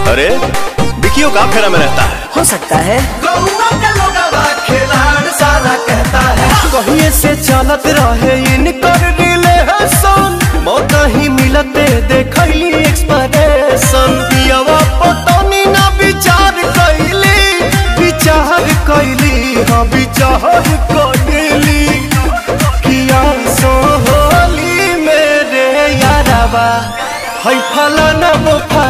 अरे बिकियो का फेरा में रहता है। हो सकता है सारा कहता है कहीं से चलत रहे इनकर रिलेशन मौका ही मिलते देखली एक्सप्रेशन पियवा पटनी ना विचार कैली किया सोहली मेरे यारवा है फलाना वो